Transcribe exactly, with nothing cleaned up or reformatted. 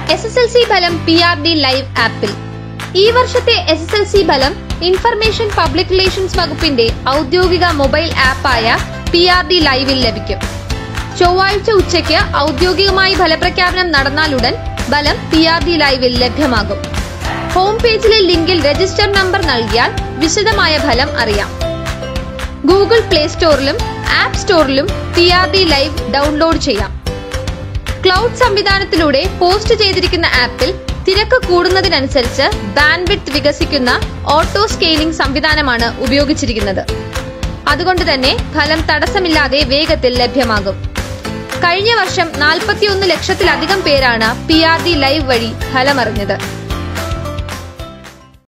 S S L C ഫലം P R D live ആപ്പിൽ. ഈ വർഷത്തെ എസ് എസ് എൽ സി ഫലം ഇൻഫർമേഷൻ പബ്ലിക് റിലേഷൻസ് വകുപ്പിന്റെ ഔദ്യോഗിക മൊബൈൽ ആപ്പായ പി ആർ ഡി ലൈവിൽ ലഭിക്കും. ചൊവ്വാഴ്ച ഉച്ചയ്ക്ക് ഔദ്യോഗികമായി ഫലപ്രഖ്യാപനം നടന്നാലുടൻ ഫലം പി ആർ ഡി ലൈവിൽ ലഭ്യമാകും. ഹോം പേജിലെ ലിങ്കിൽ രജിസ്റ്റർ നമ്പർ നൽകിയാൽ വിശദമായ ഫലം അറിയാം. ഗൂഗിൾ പ്ലേ സ്റ്റോറിലും ആപ്പ് സ്റ്റോറിലും P R D live download ചെയ്യാം. ക്ലൗഡ് സംവിധാനത്തിലൂടെ പോസ്റ്റ് ചെയ്തിരിക്കുന്ന ആപ്പിൽ തിരക്ക് കൂടുന്നതിനനുസരിച്ച് ബാൻഡ്വിഡ്ത്ത് വികസിക്കുന്ന ഓട്ടോ സ്കെയിലിംഗ് സംവിധാനമാണ് ഉപയോഗിച്ചിരിക്കുന്നത്. അതുകൊണ്ട് തന്നെ ഫലം തടസ്സമില്ലാതെ വേഗത്തിൽ ലഭ്യമാകും. കഴിഞ്ഞ വർഷം നാൽപ്പത്തിയൊന്ന് ലക്ഷത്തിലധികം പേരാണ് പി ആർ ഡി ലൈവ് വഴി ഫലമറിഞ്ഞത്.